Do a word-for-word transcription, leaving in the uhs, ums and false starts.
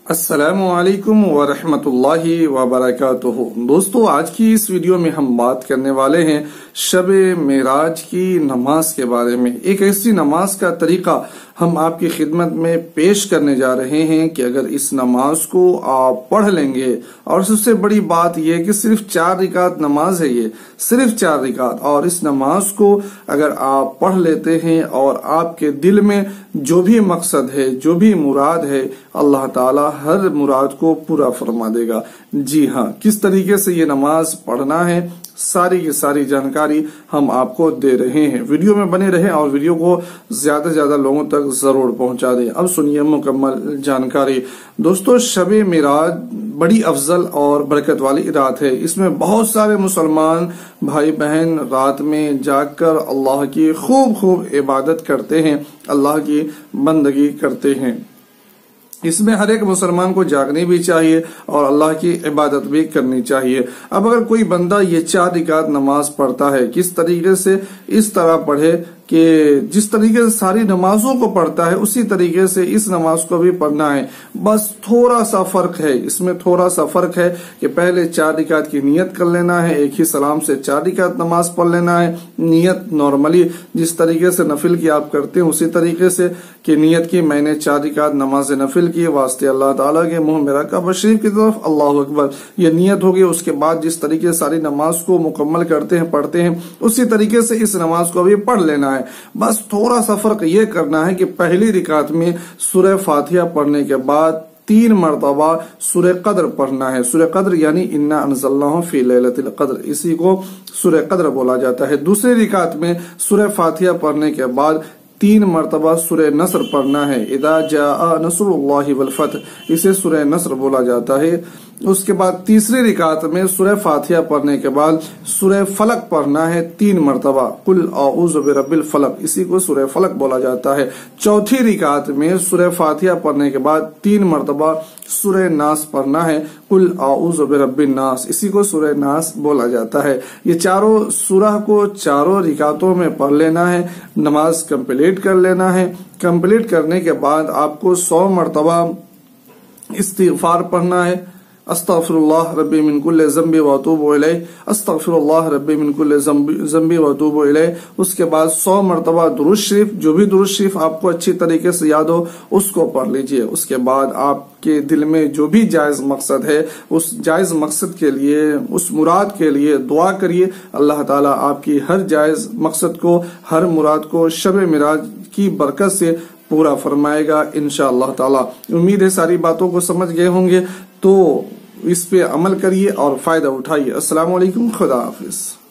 السلام علیکم ورحمۃ اللہ وبرکاتہ۔ دوستو، آج کی اس ویڈیو میں ہم بات کرنے والے ہیں شب معراج کی نماز کے بارے میں۔ ایک ایسی نماز کا طریقہ ہم آپ کی خدمت میں پیش کرنے جا رہے ہیں کہ اگر اس نماز کو آپ پڑھ لیں گے، اور سب سے بڑی بات یہ کہ صرف چار رکعت نماز ہے، یہ صرف چار رکعت، اور اس نماز کو اگر آپ پڑھ لیتے ہیں اور آپ کے دل میں جو بھی مقصد ہے، جو بھی مراد ہے، اللہ تعالی ہر مراد کو پورا فرما دے گا۔ جی ہاں، کس طریقے سے یہ نماز پڑھنا ہے، ساری کی ساری جانکاری ہم آپ کو دے رہے ہیں۔ ویڈیو میں بنے رہیں اور ویڈیو کو زیادہ سے زیادہ لوگوں تک ضرور پہنچا دیں۔ اب سنیے مکمل جانکاری۔ دوستو، شب معراج بڑی افضل اور برکت والی رات ہے۔ اس میں بہت سارے مسلمان بھائی بہن رات میں جاگ کر اللہ کی خوب خوب عبادت کرتے ہیں، اللہ کی بندگی کرتے ہیں۔ اس میں ہر ایک مسلمان کو جاگنی بھی چاہیے اور اللہ کی عبادت بھی کرنی چاہیے۔ اب اگر کوئی بندہ یہ چار رکعت نماز پڑھتا ہے، کس طریقے سے؟ اس طرح پڑھے کہ جس طریقے سے ساری نمازوں کو پڑھتا ہے اسی طریقے سے اس نماز کو بھی پڑھنا ہے۔ بس تھوڑا سا فرق ہے، اس میں تھوڑا سا فرق ہے کہ پہلے چار رکعت کی نیت کر لینا ہے، ایک ہی سلام سے چار رکعت نماز پڑھ لینا ہے۔ نیت نارملی جس طریقے سے نفل کی آپ کرتے ہیں اسی طریقے سے کہ نیت کی میں نے چار رکعت نماز نفل کی واسطے اللہ تعالیٰ کے منہ میرا کعبہ شریف کی طرف، اللہ اکبر، یہ نیت ہوگی۔ اس کے بعد جس طریقے سے ساری نماز کو مکمل کرتے ہیں پڑھتے ہیں اسی طریقے سے اس نماز کو بھی پڑھ لینا ہے۔ بس تھوڑا سا فرق یہ کرنا ہے کہ پہلی رکعت میں سورہ فاتحہ پڑھنے کے بعد تین مرتبہ سورہ قدر پڑھنا ہے۔ سورہ قدر یعنی انا انزلناہ فی لیلۃ القدر، اسی کو سورہ قدر بولا جاتا ہے۔ دوسری رکعت میں سورہ فاتحہ پڑھنے کے بعد تین مرتبہ سورہ نصر پڑھنا ہے، اذا جاء نصر اللہ والفتح، اسے سورہ نصر بولا جاتا ہے۔ اس کے بعد تیسری رکعت میں سورہ فاتحہ پڑھنے کے بعد سورہ فلق پڑھنا ہے تین مرتبہ، قل اعوذ برب الفلق، اسی کو سورہ فلق بولا جاتا ہے۔ چوتھی رکعت میں سورہ فاتحہ پڑھنے کے بعد تین مرتبہ سورہ ناس پڑھنا ہے، قل اعوذ برب الناس، اسی کو سورہ ناس بولا جاتا ہے۔ یہ چاروں سورہ کو چاروں رکعتوں میں پڑھ لینا ہے، نماز کمپلیٹ کر لینا ہے۔ کمپلیٹ کرنے کے بعد آپ کو سو مرتبہ استغفار پڑھنا ہے، استغفر اللہ ربی من کل ذنب واتوب الیہ، استغفر اللہ ربی من کل ذنب واتوب الیہ۔ اس کے بعد سو مرتبہ درود شریف، جو بھی درود شریف آپ کو اچھی طریقے سے یاد ہو اس کو پڑھ لیجئے۔ اس کے بعد آپ کے دل میں جو بھی جائز مقصد ہے اس جائز مقصد کے لیے، اس مراد کے لیے دعا کریے۔ اللہ تعالیٰ آپ کی ہر جائز مقصد کو، ہر مراد کو شب معراج کی برکت سے پورا فرمائے گا انشاءاللہ تعالی۔ امید ہے ساری باتوں کو سمجھ گئے ہوں گے، تو اس پہ عمل کریے اور فائدہ اٹھائیے۔ السلام علیکم، خدا حافظ۔